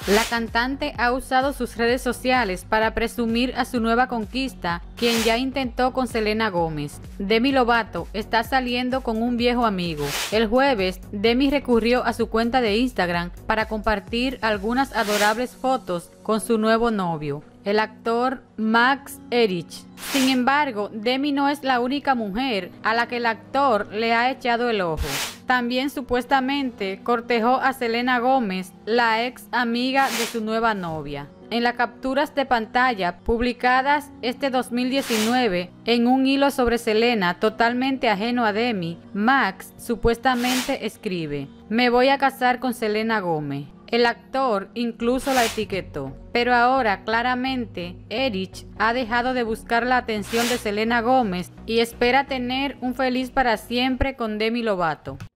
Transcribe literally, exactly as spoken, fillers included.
La cantante ha usado sus redes sociales para presumir a su nueva conquista, quien ya intentó con Selena Gómez. Demi Lovato está saliendo con un viejo amigo. El jueves, Demi recurrió a su cuenta de Instagram para compartir algunas adorables fotos con su nuevo novio, el actor Max Erich. Sin embargo, Demi no es la única mujer a la que el actor le ha echado el ojo. También supuestamente cortejó a Selena Gómez, la ex amiga de su nueva novia. En las capturas de pantalla publicadas este dos mil diecinueve en un hilo sobre Selena totalmente ajeno a Demi, Max supuestamente escribe: "Me voy a casar con Selena Gómez". El actor incluso la etiquetó. Pero ahora, claramente, Erich ha dejado de buscar la atención de Selena Gómez y espera tener un feliz para siempre con Demi Lovato.